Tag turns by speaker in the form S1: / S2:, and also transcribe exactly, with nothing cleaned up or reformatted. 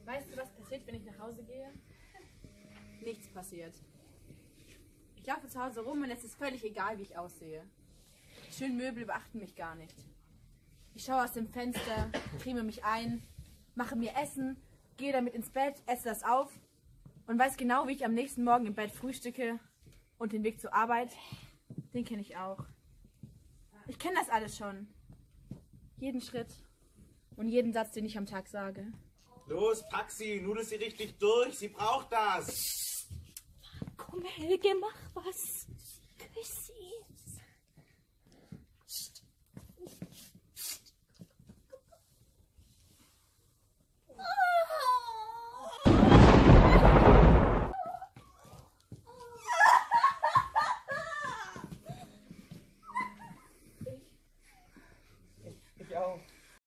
S1: Weißt du, was passiert, wenn ich nach Hause gehe? Nichts passiert. Ich laufe zu Hause rum und es ist völlig egal, wie ich aussehe. Die schönen Möbel beachten mich gar nicht. Ich schaue aus dem Fenster, creme mich ein, mache mir Essen, gehe damit ins Bett, esse das auf und weiß genau, wie ich am nächsten Morgen im Bett frühstücke und den Weg zur Arbeit, den kenne ich auch. Ich kenne das alles schon. Jeden Schritt und jeden Satz, den ich am Tag sage.
S2: Los, pack sie, nudel sie richtig durch, sie braucht das.
S3: Komm, Helge, mach was. Küss sie.